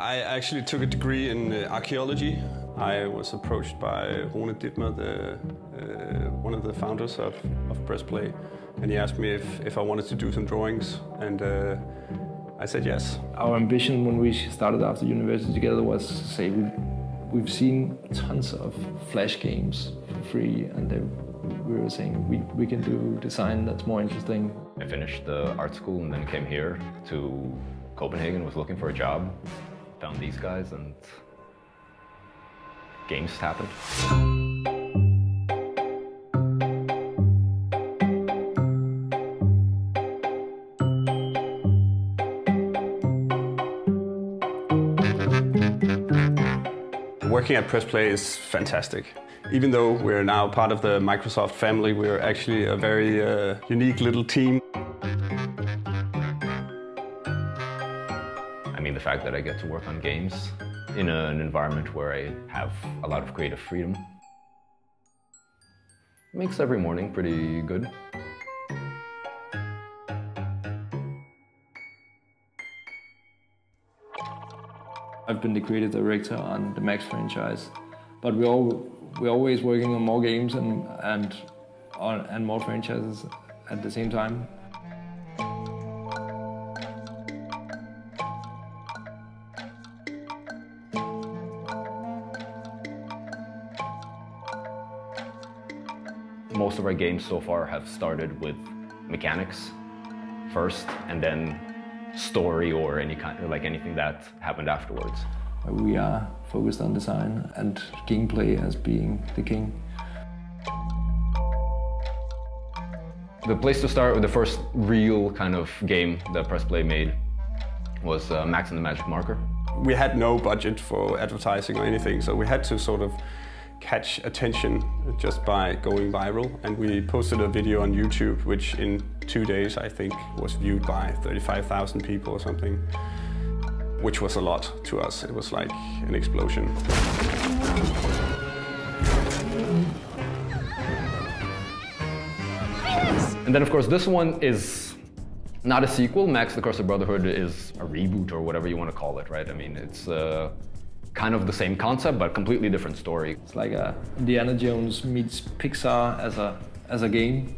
I actually took a degree in archaeology. I was approached by Rune Dittmer, one of the founders of Press Play, and he asked me if I wanted to do some drawings, and I said yes. Our ambition when we started after university together was to say we've seen tons of Flash games for free, and we were saying we can do design that's more interesting. I finished the art school and then came here to Copenhagen, was looking for a job, found these guys, and games happened. Working at Press Play is fantastic. Even though we're now part of the Microsoft family, we're actually a very unique little team. I mean, the fact that I get to work on games in an environment where I have a lot of creative freedom makes every morning pretty good. I've been the creative director on the Max franchise, but we're always working on more games and more franchises at the same time. Most of our games so far have started with mechanics first, and then story or anything that happened afterwards. We are focused on design and gameplay as being the king. The place to start with the first real kind of game that Press Play made was Max and the Magic Marker. We had no budget for advertising or anything, so we had to sort of catch attention just by going viral, and we posted a video on YouTube which in 2 days I think was viewed by 35,000 people or something, which was a lot to us. It was like an explosion. Felix! And then of course this one is not a sequel. Max the Curse of Brotherhood is a reboot or whatever you want to call it, right? I mean, it's kind of the same concept, but completely different story. It's like Indiana Jones meets Pixar as a game.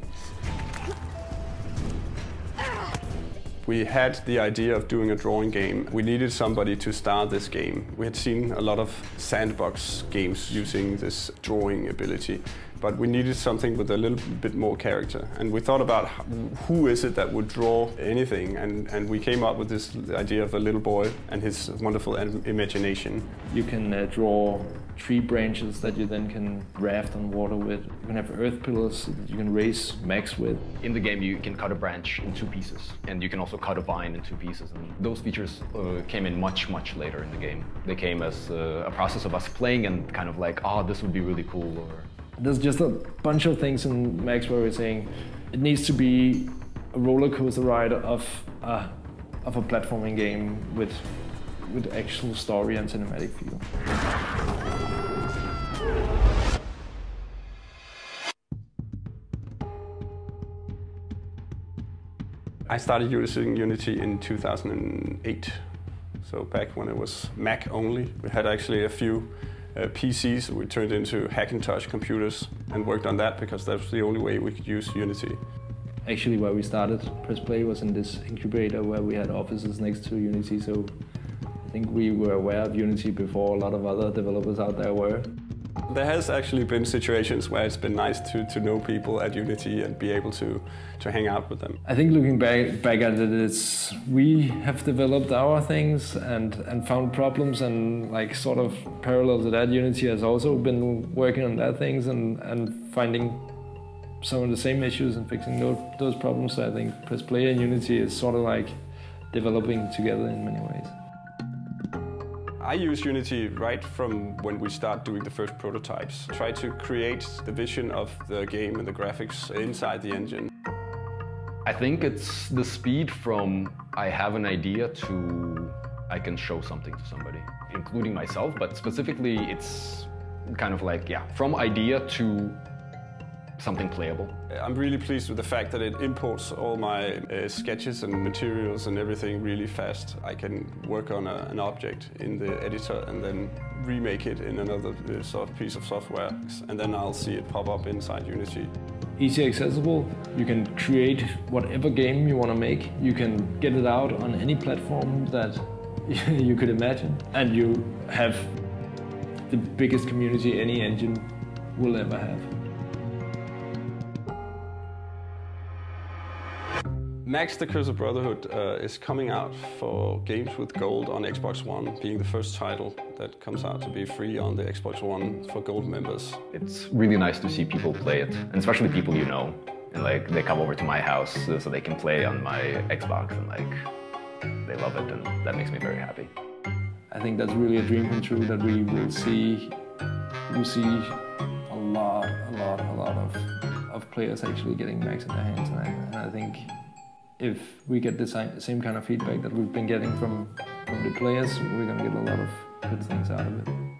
We had the idea of doing a drawing game. We needed somebody to star this game. We had seen a lot of sandbox games using this drawing ability, but we needed something with a little bit more character. And we thought about who is it that would draw anything, and we came up with this idea of a little boy and his wonderful imagination. You can draw tree branches that you then can raft on water with. You can have earth pillars that you can raise Max with. In the game you can cut a branch in 2 pieces, and you can also cut a vine in 2 pieces. And those features came in much later in the game. They came as a process of us playing and kind of like, oh, this would be really cool. Or there's just a bunch of things in Max where we're saying it needs to be a roller coaster ride of a platforming game with actual story and cinematic feel. I started using Unity in 2008, so back when it was Mac only. We had actually a few PCs we turned into Hackintosh computers and worked on that because that was the only way we could use Unity. Actually, where we started Press Play was in this incubator where we had offices next to Unity, so I think we were aware of Unity before a lot of other developers out there were. There has actually been situations where it's been nice to know people at Unity and be able to hang out with them. I think looking back at it, we have developed our things and found problems, and like sort of parallel to that, Unity has also been working on that things and finding some of the same issues and fixing those problems. So I think Press Play and Unity is sort of like developing together in many ways. I use Unity right from when we start doing the first prototypes. Try to create the vision of the game and the graphics inside the engine. I think it's the speed from I have an idea to I can show something to somebody, including myself, but specifically it's kind of like, yeah, from idea to something playable. I'm really pleased with the fact that it imports all my sketches and materials and everything really fast. I can work on an object in the editor and then remake it in another sort of piece of software, and then I'll see it pop up inside Unity. Easy accessible, you can create whatever game you want to make. You can get it out on any platform that you could imagine, and you have the biggest community any engine will ever have. Max the Curse of Brotherhood is coming out for games with gold on Xbox One, being the first title that comes out to be free on the Xbox One for gold members. It's really nice to see people play it, and especially people you know. And like they come over to my house so they can play on my Xbox, and like they love it, and that makes me very happy. I think that's really a dream come true, that we will see a lot of players actually getting Max in their hands, and I think if we get the same kind of feedback that we've been getting from the players, we're going to get a lot of good things out of it.